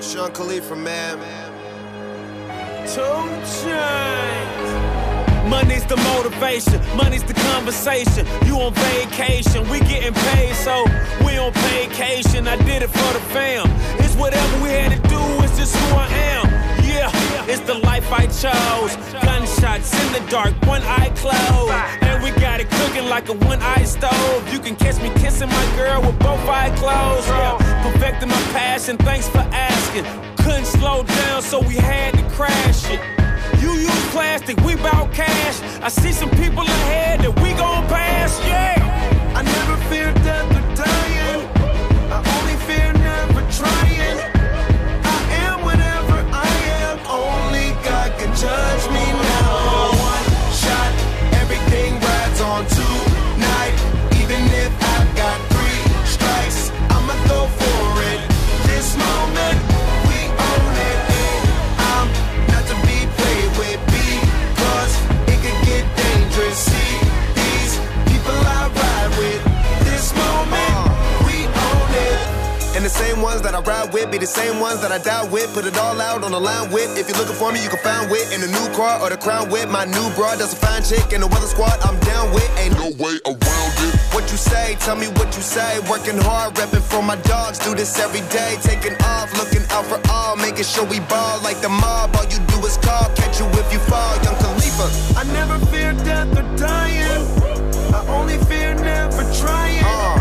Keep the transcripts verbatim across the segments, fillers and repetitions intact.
Sean Khalifa, man. Two Chainz. Money's the motivation, money's the conversation. You on vacation, we getting paid, so we on vacation. I did it for the fam. It's whatever we had to do, it's just who I am. Yeah, it's the life I chose. Gunshots in the dark, one eye closed. And we got it cooking like a one-eye stove. You can catch me kissing my girl with both eyes closed. Yeah, perfecting my passion, thanks for asking. Couldn't slow down, so we had to crash it. You use plastic, we bout cash. I see some people ahead that we gon' pass, yeah. I never fear death or dying. I only fear never trying. I am whatever I am. Only God can judge me now. One shot, everything rides on tonight. Even if I've got three strikes, I'ma go for it. This moment, we own it. I'm not to be played with because it could get dangerous. See these people I ride with. This moment, we own it. And the same ones that I ride with be the same ones that I die with. Put it all out on the line with. If you're looking for me, you can find wit in the new car or the crown with. My new broad, that's a fine chick. And the weather squad, I'm down with. Ain't no way around it. What you say, tell me what you say. Working hard, repping for my dogs. Do this every day. Taking off, looking out for all. Making sure we ball like the mob. All you do is call, catch you if you fall. Young Khalifa. I never fear death or dying. I only fear never trying. Uh.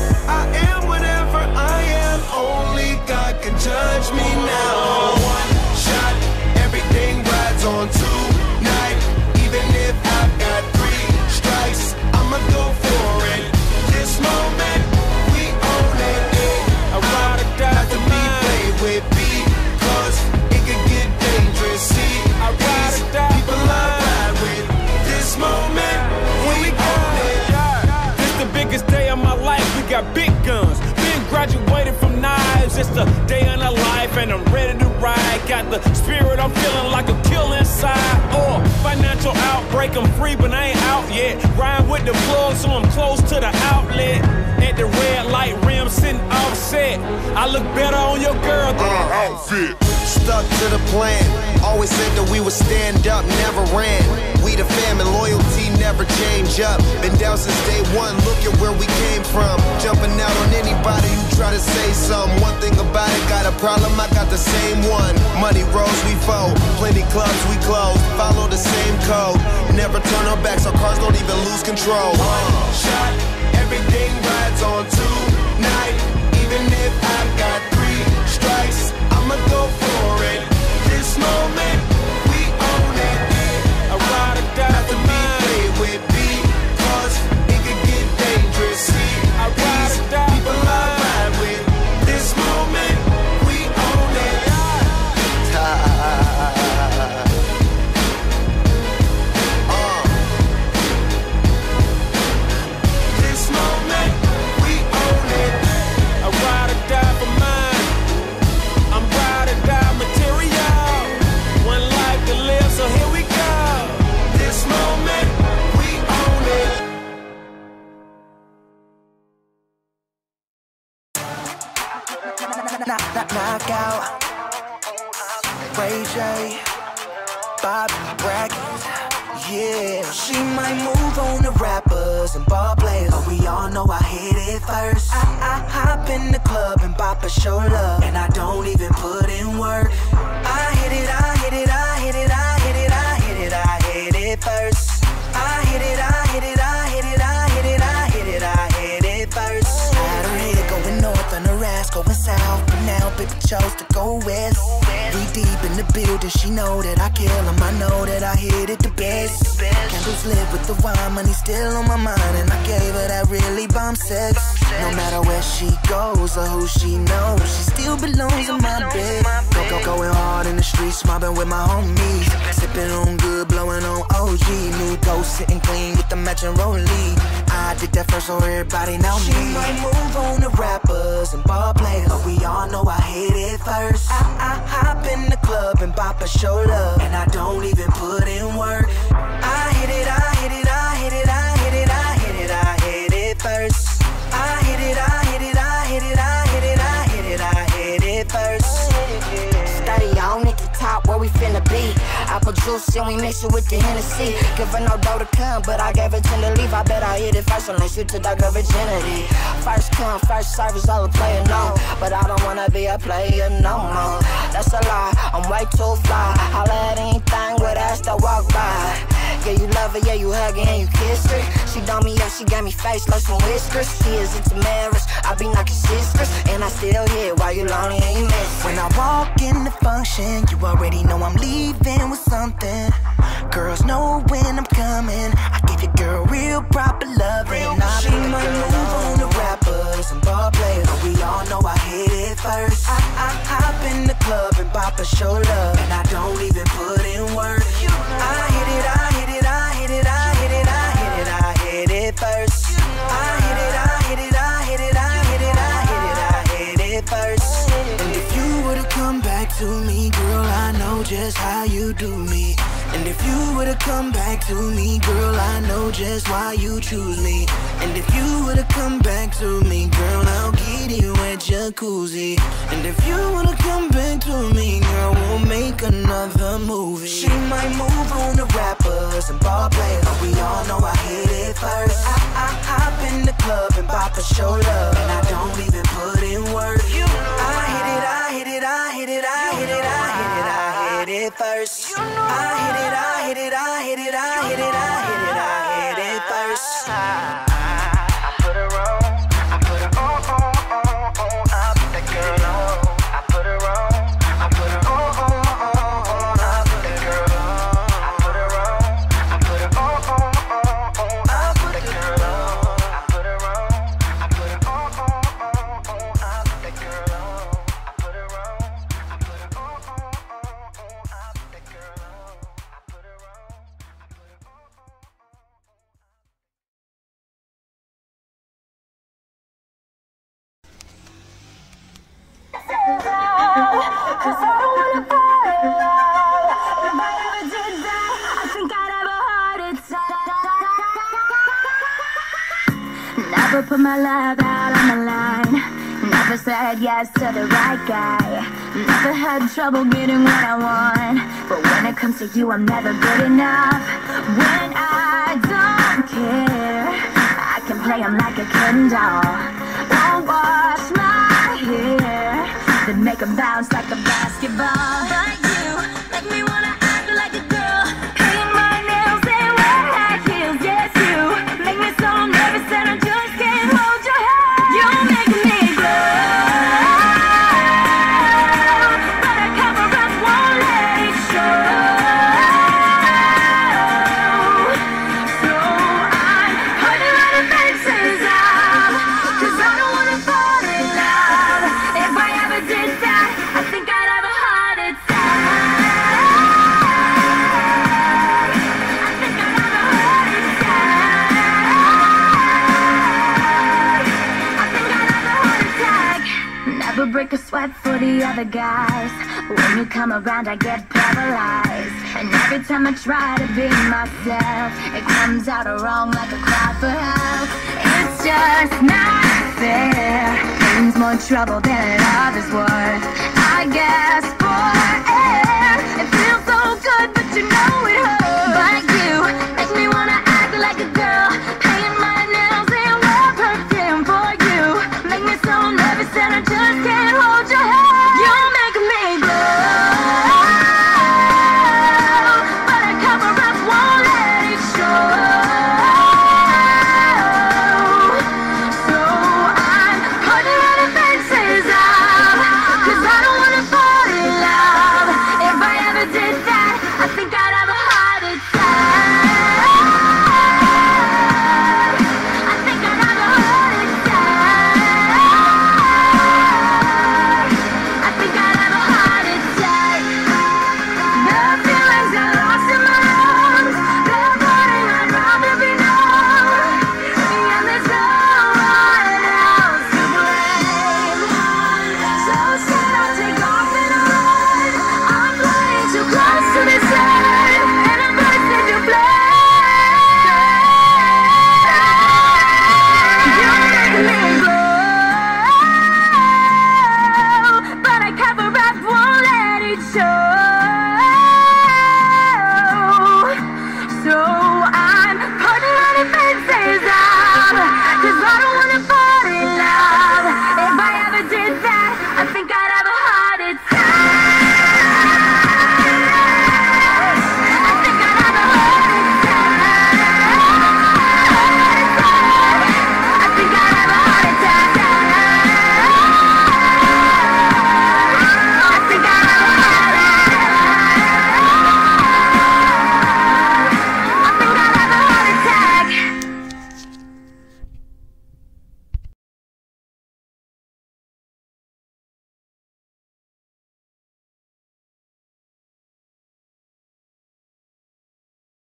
I am whatever I am. Only God can judge me now. One shot, everything rides on tonight. Even if I've got three strikes, I'ma go for it. This moment, we own it. I ride or die Not to for be mine. played with because it could get dangerous. See, I ride these or die people for I mine. ride with. This moment, we own it. This the biggest day of my life, we got big guns. Been graduated from knives, it's the day of the life and I'm ready to ride. Got the spirit, I'm feeling like a kill inside. Or financial outbreak, I'm free but I ain't out yet. Ride with the plug so I'm close to the outlet. At the red light rim sitting offset. I look better on your girl than her outfit. Stuck to the plan. Always said that we would stand up, never ran. We the fam and loyalty never change up. Been down since day one, look at where we came from. Jumping out on anybody who try to say something. One thing about it, got a problem, I got the same one. Money rolls, we fold. Plenty clubs, we close. Follow the same code. Never turn our backs, our cars don't even lose control. One shot, everything rides on tonight. Even if I've got three strikes, I'ma go for it. This moment, we own it. I ride or die Not to for be mine. played with because it could get dangerous. See, I ride these or die for people I mine. ride with. This moment, we own it. Uh, This moment, we own it. I ride or die for mine. I'm ride or die material. One life to live, so here we go. This moment, we own it. Knock, knock, knock out. Ray J, Bob Brackett, yeah. She might move on to rappers and ball players, but we all know I hit it first. I, I hop in the club and bop a show love, and I don't even put in work. I hit it, I hit it, I hit it, I hit it, I hit it, I hit it first. I hit it, I hit it, I hit it, I hit it, I hit it, I hit it first. Had her head going north and her ass going south, but now baby chose to go west. We deep in the building, she know that I kill him, I know that I hit it the best. Candles lit with the wine, money still on my mind, and I gave her that really bomb sex. No matter where she goes or who she knows, she still belongs in my bed. Go, go, going hard in the streets, mobbing with my homies, sipping on good, blowing on O G. New ghost sitting clean with the matching rollie. I did that first so everybody know me. She might move on to rappers and ball players, but we all know I hit it first. I, I hop in the club and bop a show love, and I don't even put in work. I hit it, I hit it, I hit it, I hit it, I hit it, I hit it first. I hit it, I hit it, I hit it, I hit it, I hit it, I hit it first. apple juice and we mix it with the Hennessy. Give her no dough to come, but I gave her ten to leave. I bet I hit it first unless you took her virginity. First come, first service, all the player know. But I don't wanna be a player no more. That's a lie, I'm way too fly. Holla at anything with ass that walk by. Yeah, you love her, yeah, you hug her and you kiss her. She done me up, she got me face like some whiskers. She is into marriage, I be knocking sisters. And I still here while you lonely and you miss. When I walk in the function, you already know I'm leaving with something. Girls know when I'm coming. I give your girl real proper loving. She might move on to rappers and ball players, but we all know I hit it first. I, I hop in the club and pop a show love, and I don't even put in work. I hit it, I hit it, I hit it, I hit it, I hit it, I hit it first. I hit it, I hit it, I hit it, I hit it, I hit it, I hit it first. And if you were to come back to me, girl, I know just how you do me. And if you were to come back to me, girl, I know just why you choose me. And if you were to come back to me, girl, I'll get you a jacuzzi. And if you were to come back to me, girl, we'll make another movie. She might move on to rappers and ball players, but we all know I hit it first. I, I hop in the club and pop a show love, and I don't even put in work. I hit it, I hit it, I hit it, I hit it, I hit it, I hit it first. I hit it, I hit it, I hit it, I hit it, I hit it, I hit it first. I put her on, I put her on, on, on, on. I put that girl on. I put her on, I put her on, on, on, on. I put that girl on. I put her on, I put her on, on, on, on. I put that girl on. I put her on, I put her on, on, on, on. I put that girl on. I put her on, I put her on, on, on, on. I put that girl on. I put her on, I put her on, on, on. Cause I don't wanna fall in love. If I ever did that, I think I'd have a heart attack. Never put my love out on the line. Never said yes to the right guy. Never had trouble getting what I want. But when it comes to you, I'm never good enough. When I don't care, I can play him like a Ken doll. Won't wash my hair, then make them bounce like a basketball. But you make me wanna act like a girl, paint my nails and wear high heels. Yes, you make me so nervous that I just can't hold your hand. You make me glow, but I cover up, won't let it show. So I'm putting all the fences up, cause I don't wanna fall in love. If I ever did that, I think I'd have a heart attack. I think I'd have a heart attack. I think I'd have a heart attack. Never break a sweat for the other guys. When you come around, I get paralyzed. And every time I try to be myself, it comes out wrong like a cry for help. It's just not fair. Pain's more trouble than others worth.